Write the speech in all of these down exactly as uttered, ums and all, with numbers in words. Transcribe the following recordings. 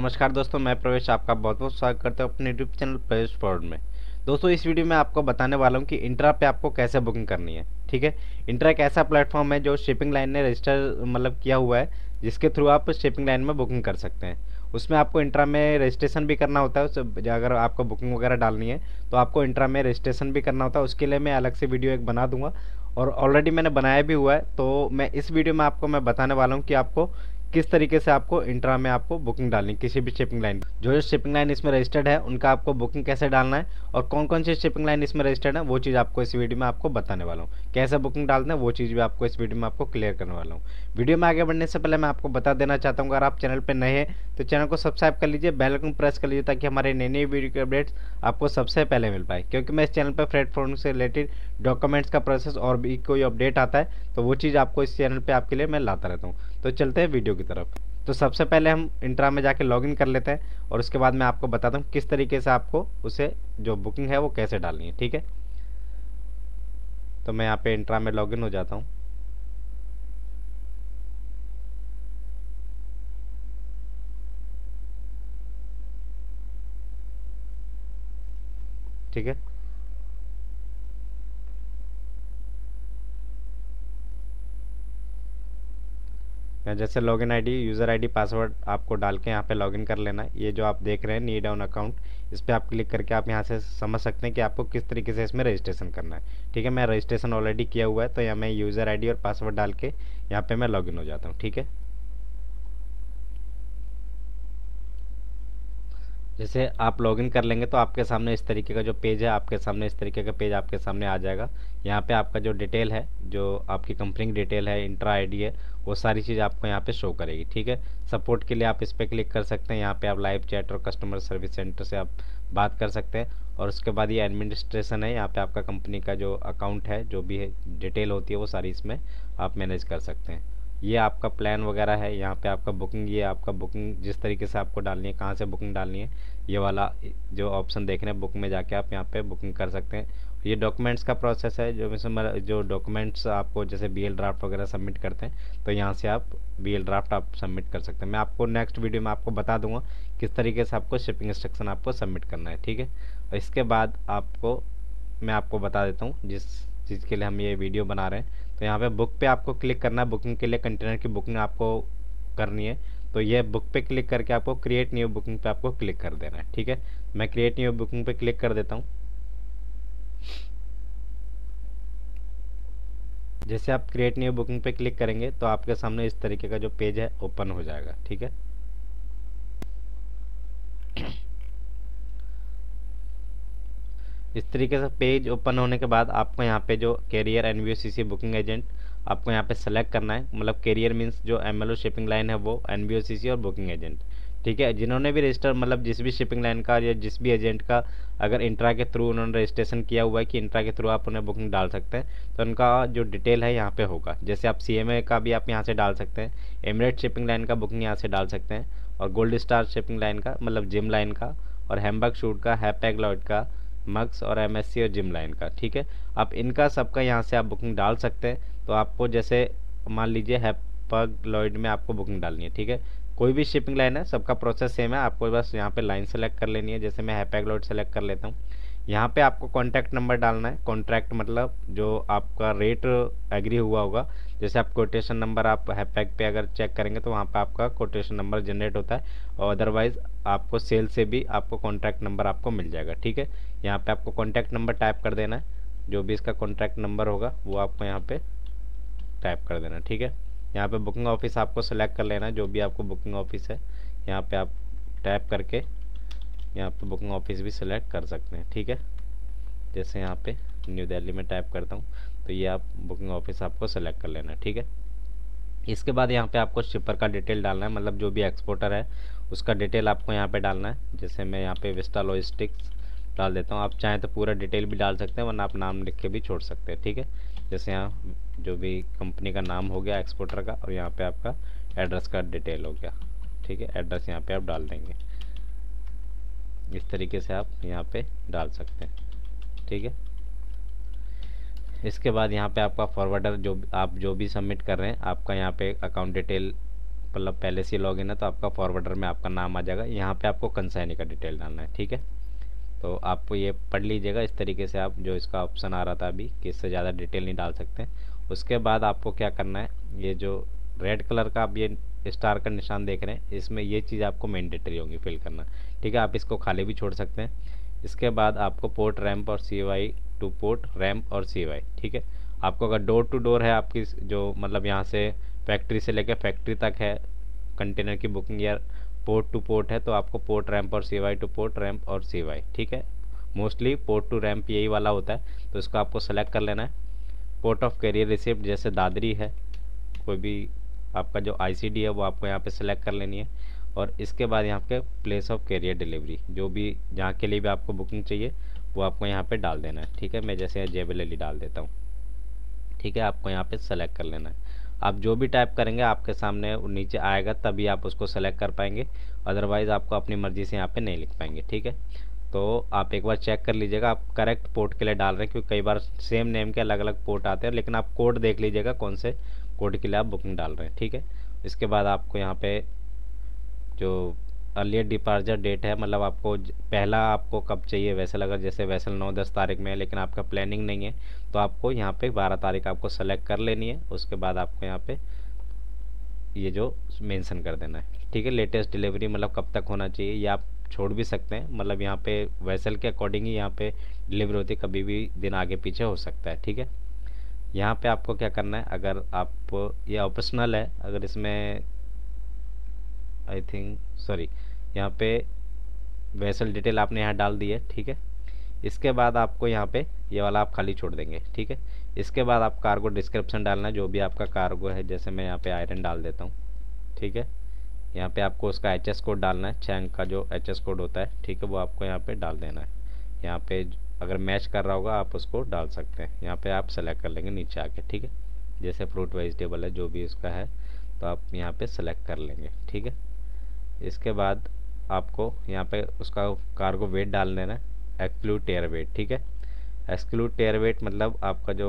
नमस्कार दोस्तों, मैं प्रवेश आपका बहुत बहुत स्वागत करता हूँ अपने यूट्यूब चैनल प्रवेश फॉरवर्ड में। दोस्तों, इस वीडियो में आपको बताने वाला हूँ कि इंट्रा पे आपको कैसे बुकिंग करनी है। ठीक है, इंट्रा एक ऐसा प्लेटफॉर्म है जो शिपिंग लाइन ने रजिस्टर मतलब किया हुआ है, जिसके थ्रू आप शिपिंग लाइन में बुकिंग कर सकते हैं। उसमें आपको इंट्रा में रजिस्ट्रेशन भी करना होता है। उस- अगर आपको बुकिंग वगैरह डालनी है तो आपको इंट्रा में रजिस्ट्रेशन भी करना होता है। उसके लिए मैं अलग से वीडियो एक बना दूंगा और ऑलरेडी मैंने बनाया भी हुआ है। तो मैं इस वीडियो में आपको मैं बताने वाला हूँ कि आपको किस तरीके से आपको इंट्रा में आपको बुकिंग डालनी है किसी भी शिपिंग लाइन। जो जो शिपिंग लाइन इसमें रजिस्टर्ड है उनका आपको बुकिंग कैसे डालना है और कौन कौन सी शिपिंग लाइन इसमें रजिस्टर्ड है वो चीज़ आपको इस वीडियो में आपको बताने वाला हूँ। कैसे बुकिंग डालना है वो चीज़ भी आपको इस वीडियो में आपको क्लियर करने वाला हूँ। वीडियो में आगे बढ़ने से पहले मैं आपको बता देना चाहता हूँ, अगर आप चैनल पर नए हैं तो चैनल को सब्सक्राइब कर लीजिए, बेल आइकन प्रेस कर लीजिए, ताकि हमारे नई नई वीडियो के अपडेट्स आपको सबसे पहले मिल पाए। क्योंकि मैं इस चैनल पर प्लेटफॉर्म से रिलेटेड डॉक्यूमेंट्स का प्रोसेस और भी कोई अपडेट आता है तो वो चीज़ आपको इस चैनल पर आपके लिए मैं लाता रहता हूँ। तो चलते हैं वीडियो की तरफ। तो सबसे पहले हम इंट्रा में जाके लॉगिन कर लेते हैं और उसके बाद मैं आपको बताता हूँ किस तरीके से आपको उसे जो बुकिंग है वो कैसे डालनी है। ठीक है, तो मैं यहाँ पे इंट्रा में लॉगिन हो जाता हूँ। ठीक है, यहाँ जैसे login ID, user ID, password आपको डाल के यहाँ पे लॉगिन कर लेना है। ये जो आप देख रहे हैं नीड ऑन अकाउंट, इस पर आप क्लिक करके आप यहाँ से समझ सकते हैं कि आपको किस तरीके से इसमें रजिस्ट्रेशन करना है। ठीक है, मैं रजिस्ट्रेशन ऑलरेडी किया हुआ है तो यहाँ मैं यूज़र आईडी और पासवर्ड डाल के यहाँ पे मैं लॉगिन हो जाता हूँ। ठीक है, जैसे आप लॉगिन कर लेंगे तो आपके सामने इस तरीके का जो पेज है, आपके सामने इस तरीके का पेज आपके सामने आ जाएगा। यहाँ पे आपका जो डिटेल है, जो आपकी कंपनी की डिटेल है, इंट्रा आईडी है, वो सारी चीज़ आपको यहाँ पे शो करेगी। ठीक है, सपोर्ट के लिए आप इस पर क्लिक कर सकते हैं। यहाँ पे आप लाइव चैट और कस्टमर सर्विस सेंटर से आप बात कर सकते हैं। और उसके बाद ये एडमिनिस्ट्रेशन है, यहाँ पे आपका कंपनी का जो अकाउंट है, जो भी है डिटेल होती है वो सारी इसमें आप मैनेज कर सकते हैं। ये आपका प्लान वगैरह है, यहाँ पे आपका बुकिंग, ये आपका बुकिंग जिस तरीके से आपको डालनी है, कहाँ से बुकिंग डालनी है, ये वाला जो ऑप्शन देख रहे हैं बुक में जाके आप यहाँ पे बुकिंग कर सकते हैं। ये डॉक्यूमेंट्स का प्रोसेस है, जो इसमें जो डॉक्यूमेंट्स आपको जैसे बी एल ड्राफ्ट वगैरह सबमिट करते हैं तो यहाँ से आप बी एल ड्राफ्ट आप सबमिट कर सकते हैं। मैं आपको नेक्स्ट वीडियो में आपको बता दूंगा किस तरीके से आपको शिपिंग इंस्ट्रक्शन आपको सबमिट करना है। ठीक है, और इसके बाद आपको मैं आपको बता देता हूँ जिस चीज़ के लिए हम ये वीडियो बना रहे हैं। तो यहाँ पे बुक पे आपको क्लिक करना है। बुकिंग के लिए कंटेनर की बुकिंग आपको करनी है तो ये बुक पे क्लिक करके आपको क्रिएट न्यू बुकिंग पे आपको क्लिक कर देना है। ठीक है, मैं क्रिएट न्यू बुकिंग पे क्लिक कर देता हूँ। जैसे आप क्रिएट न्यू बुकिंग पे क्लिक करेंगे तो आपके सामने इस तरीके का जो पेज है ओपन हो जाएगा। ठीक है, इस तरीके से पेज ओपन होने के बाद आपको यहाँ पे जो कैरियर एनवीओसीसी बुकिंग एजेंट आपको यहाँ पे सेलेक्ट करना है। मतलब कैरियर मीन्स जो एमएलओ शिपिंग लाइन है वो एनवीओसीसी और बुकिंग एजेंट। ठीक है, जिन्होंने भी रजिस्टर मतलब जिस भी शिपिंग लाइन का या जिस भी एजेंट का अगर इंट्रा के थ्रू उन्होंने रजिस्ट्रेशन किया हुआ है कि इंट्रा के थ्रू आप उन्हें बुकिंग डाल सकते हैं तो उनका जो डिटेल है यहाँ पे होगा। जैसे आप सीएमए का भी आप यहाँ से डाल सकते हैं, एमिरेट शिपिंग लाइन का बुकिंग यहाँ से डाल सकते हैं, और गोल्ड स्टार शिपिंग लाइन का मतलब जिम लाइन का, और हैम्बर्ग शूट का, हैपैग लॉयड का, मक्स और एमएससी और जिम लाइन का। ठीक है, आप इनका सबका यहाँ से आप बुकिंग डाल सकते हैं। तो आपको जैसे मान लीजिए हैपैग लॉयड में आपको बुकिंग डालनी है। ठीक है, कोई भी शिपिंग लाइन है सबका प्रोसेस सेम है, आपको बस यहाँ पे लाइन सेलेक्ट कर लेनी है। जैसे मैं हैपैग लॉयड सेलेक्ट कर लेता हूँ। यहाँ पे आपको कॉन्टैक्ट नंबर डालना है। कॉन्ट्रैक्ट मतलब जो आपका रेट एग्री हुआ होगा। जैसे आप कोटेशन नंबर आप हैपैग पे अगर चेक करेंगे तो वहाँ पे आपका कोटेशन नंबर जनरेट होता है, और अदरवाइज आपको सेल से भी आपको कॉन्टैक्ट नंबर आपको मिल जाएगा। ठीक है, यहाँ पे आपको कॉन्टैक्ट नंबर टाइप कर देना है। जो भी इसका कॉन्टैक्ट नंबर होगा वो आपको यहाँ पे टाइप कर देना। ठीक है, यहाँ पे बुकिंग ऑफिस आपको सेलेक्ट कर लेना है, जो भी आपको बुकिंग ऑफिस है यहाँ पे आप टैप करके यहाँ पे बुकिंग ऑफिस भी सिलेक्ट कर सकते हैं। ठीक है, जैसे यहाँ पे न्यू दिल्ली में टाइप करता हूँ तो ये आप बुकिंग ऑफिस आपको सेलेक्ट कर लेना है। ठीक है, इसके बाद यहाँ पे आपको शिपर का डिटेल डालना है, मतलब जो भी एक्सपोर्टर है उसका डिटेल आपको यहाँ पे डालना है। जैसे मैं यहाँ पे विस्टा लॉजिस्टिक्स डाल देता हूँ। आप चाहें तो पूरा डिटेल भी डाल सकते हैं, वरना आप नाम लिख के भी छोड़ सकते हैं। ठीक है, जैसे यहाँ जो भी कंपनी का नाम हो गया एक्सपोर्टर का, और यहाँ पे आपका एड्रेस का डिटेल हो गया। ठीक है, एड्रेस यहाँ पे आप डाल देंगे। इस तरीके से आप यहाँ पे डाल सकते हैं। ठीक है, इसके बाद यहाँ पे आपका फॉरवर्डर जो आप जो भी सबमिट कर रहे हैं आपका यहाँ पे अकाउंट डिटेल मतलब पहले से लॉगिन है तो आपका फॉरवर्डर में आपका नाम आ जाएगा। यहाँ पे आपको कंसाइनी का डिटेल डालना है, ठीक है। तो आपको ये पढ़ लीजिएगा इस तरीके से, आप जो इसका ऑप्शन आ रहा था अभी कि इससे ज़्यादा डिटेल नहीं डाल सकते। उसके बाद आपको क्या करना है, ये जो रेड कलर का आप ये स्टार का निशान देख रहे हैं, इसमें ये चीज़ आपको मैंडेटरी होगी फिल करना, ठीक है। आप इसको खाली भी छोड़ सकते हैं। इसके बाद आपको पोर्ट रैम्प और C Y to port ramp और सी वाई, ठीक है। आपको अगर डोर टू डोर है आपकी, जो मतलब यहाँ से फैक्ट्री से लेकर फैक्ट्री तक है कंटेनर की बुकिंग, या पोर्ट टू पोर्ट है, तो आपको पोर्ट रैम्प और C Y to port ramp और सी वाई, ठीक है। मोस्टली पोर्ट टू रैम्प यही वाला होता है, तो इसको आपको सेलेक्ट कर लेना है। पोर्ट ऑफ कैरियर रिसिप्ट जैसे दादरी है, कोई भी आपका जो आईसीडी है वो आपको यहाँ पे सेलेक्ट कर लेनी है। और इसके बाद यहाँ पे प्लेस ऑफ कैरियर डिलीवरी, जो भी जहाँ के लिए भी आपको बुकिंग चाहिए वो आपको यहाँ पे डाल देना है, ठीक है। मैं जैसे जेबेलली डाल देता हूँ, ठीक है। आपको यहाँ पे सेलेक्ट कर लेना है। आप जो भी टाइप करेंगे आपके सामने नीचे आएगा, तभी आप उसको सेलेक्ट कर पाएंगे, अदरवाइज़ आपको अपनी मर्ज़ी से यहाँ पे नहीं लिख पाएंगे, ठीक है। तो आप एक बार चेक कर लीजिएगा आप करेक्ट पोर्ट के लिए डाल रहे हैं, क्योंकि कई बार सेम नेम के अलग अलग पोर्ट आते हैं, लेकिन आप कोड देख लीजिएगा कौन से कोड के लिए आप बुकिंग डाल रहे हैं, ठीक है। इसके बाद आपको यहाँ पे जो अर्लियर डिपार्चर डेट है, मतलब आपको पहला आपको कब चाहिए वैसल, अगर जैसे वैसल नौ दस तारीख में है लेकिन आपका प्लानिंग नहीं है, तो आपको यहाँ पे बारह तारीख आपको सेलेक्ट कर लेनी है। उसके बाद आपको यहाँ पे ये जो मेंशन कर देना है, ठीक है। लेटेस्ट डिलीवरी मतलब कब तक होना चाहिए, ये आप छोड़ भी सकते हैं, मतलब यहाँ पे वैसल के अकॉर्डिंग ही यहाँ पे डिलीवरी होती है, कभी भी दिन आगे पीछे हो सकता है, ठीक है। यहाँ पे आपको क्या करना है, अगर आप ये ऑप्शनल है, अगर इसमें आई थिंक सॉरी यहाँ पे वेसल डिटेल आपने यहाँ डाल दी है, ठीक है। इसके बाद आपको यहाँ पे ये वाला आप खाली छोड़ देंगे, ठीक है। इसके बाद आप कार्गो डिस्क्रिप्शन डालना है, जो भी आपका कार्गो है, जैसे मैं यहाँ पे आयरन डाल देता हूँ, ठीक है। यहाँ पे आपको उसका एच एस कोड डालना है, छः अंक का जो एच एस कोड होता है, ठीक है, वो आपको यहाँ पे डाल देना है। यहाँ पे अगर मैच कर रहा होगा आप उसको डाल सकते हैं, यहाँ पे आप सेलेक्ट कर लेंगे नीचे आके, ठीक है। जैसे फ्रूट वेजिटेबल है जो भी उसका है, तो आप यहाँ पे सेलेक्ट कर लेंगे, ठीक है। इसके बाद आपको यहाँ पे उसका कार्गो वेट डाल देना है, एक्सक्लूड टेयर वेट, ठीक है। एक्सक्लूड टेयर वेट मतलब आपका जो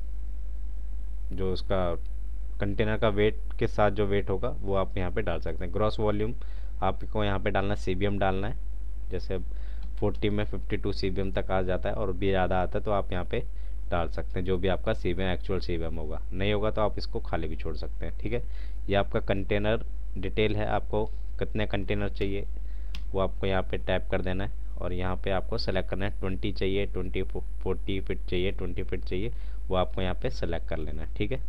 जो उसका कंटेनर का वेट के साथ जो वेट होगा वो आप यहाँ पे डाल सकते हैं। ग्रॉस वॉल्यूम आपको यहाँ पे डालना है, सीबीएम डालना है, जैसे चालीस में बावन सीबीएम तक आ जाता है और भी ज़्यादा आता है तो आप यहाँ पे डाल सकते हैं, जो भी आपका सीबीएम एक्चुअल सीबीएम होगा। नहीं होगा तो आप इसको खाली भी छोड़ सकते हैं, ठीक है। ये आपका कंटेनर डिटेल है, आपको कितने कंटेनर चाहिए वो आपको यहाँ पे टैप कर देना है, और यहाँ पे आपको सेलेक्ट करना है, ट्वेंटी चाहिए, ट्वेंटी फोर्टी फिट चाहिए, ट्वेंटी फिट चाहिए, वो आपको यहाँ पे सेलेक्ट कर लेना है, ठीक है।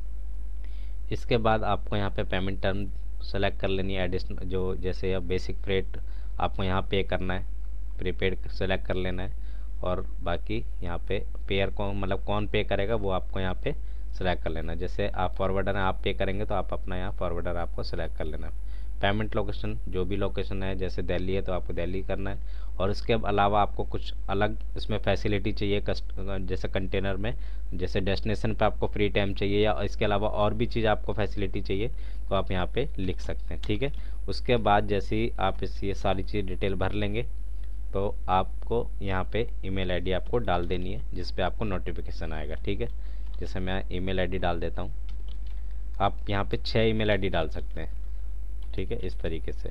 इसके बाद आपको यहाँ पे पेमेंट टर्म सेलेक्ट कर लेनी है, एडिशनल जो जैसे अब बेसिक फ्रेट आपको यहाँ पे करना है, प्रीपेड सेलेक्ट कर लेना है, और बाकी यहाँ पे पेयर कौन मतलब कौन पे करेगा वो आपको यहाँ पे सेलेक्ट कर लेना है। जैसे आप फॉरवर्डर हैं, आप पे करेंगे तो आप अपना यहाँ फॉरवर्डर आपको सेलेक्ट कर लेना है। पेमेंट लोकेशन जो भी लोकेशन है, जैसे दिल्ली है तो आपको दिल्ली करना है, और इसके अलावा आपको कुछ अलग इसमें फैसिलिटी चाहिए कस्ट जैसे कंटेनर में, जैसे डेस्टिनेशन पे आपको फ्री टाइम चाहिए या इसके अलावा और भी चीज़ आपको फैसिलिटी चाहिए तो आप यहाँ पे लिख सकते हैं, ठीक है। उसके बाद जैसे ही आप इस ये सारी चीज़ डिटेल भर लेंगे तो आपको यहाँ पे ईमेल आईडी आपको डाल देनी है, जिस पे आपको नोटिफिकेशन आएगा, ठीक है। जैसे मैं ईमेल आईडी डाल देता हूँ, आप यहाँ पे छः ईमेल आईडी डाल सकते हैं, ठीक है, इस तरीके से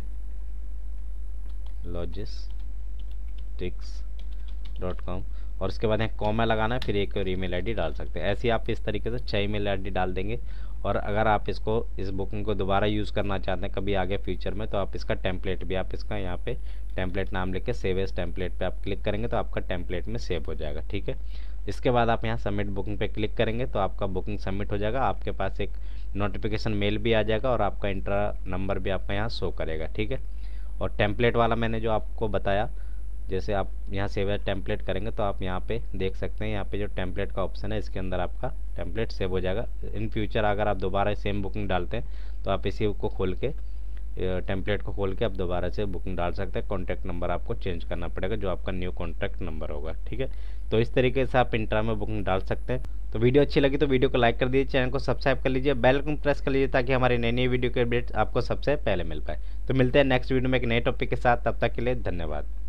लॉजिस्टिक्स डॉट कॉम, और उसके बाद यहाँ कॉमा लगाना है, फिर एक और ईमेल आईडी डाल सकते हैं। ऐसे ही आप इस तरीके से छः ईमेल आईडी डाल देंगे, और अगर आप इसको इस बुकिंग को दोबारा यूज़ करना चाहते हैं कभी आगे फ्यूचर में, तो आप इसका टेम्पलेट भी आप इसका यहाँ पे टेम्पलेट नाम लिख के सेव एज टेम्पलेट पे आप क्लिक करेंगे तो आपका टेम्पलेट में सेव हो जाएगा, ठीक है। इसके बाद आप यहाँ सबमिट बुकिंग पे क्लिक करेंगे तो आपका बुकिंग सबमिट हो जाएगा, आपके पास एक नोटिफिकेशन मेल भी आ जाएगा और आपका इंट्रा नंबर भी आपका यहाँ शो करेगा, ठीक है। और टेम्पलेट वाला मैंने जो आपको बताया, जैसे आप यहाँ सेव एज टेम्पलेट करेंगे तो आप यहाँ पे देख सकते हैं, यहाँ पे जो टेम्पलेट का ऑप्शन है इसके अंदर आपका टेम्पलेट सेव हो जाएगा। इन फ्यूचर अगर आप दोबारा सेम बुकिंग डालते हैं तो आप इसी को खोल के टेम्पलेट को खोल के आप दोबारा से बुकिंग डाल सकते हैं। कॉन्टैक्ट नंबर आपको चेंज करना पड़ेगा जो आपका न्यू कॉन्टैक्ट नंबर होगा, ठीक है। तो इस तरीके से आप इंट्रा में बुकिंग डाल सकते हैं। तो वीडियो अच्छी लगी तो वीडियो को लाइक कर दीजिए, चैनल को सब्सक्राइब कर लीजिए, बेल आइकन प्रेस कर लीजिए ताकि हमारी नई नई वीडियो के अपडेट्स आपको सबसे पहले मिल पाए। तो मिलते हैं नेक्स्ट वीडियो में एक नए टॉपिक के साथ, तब तक के लिए धन्यवाद।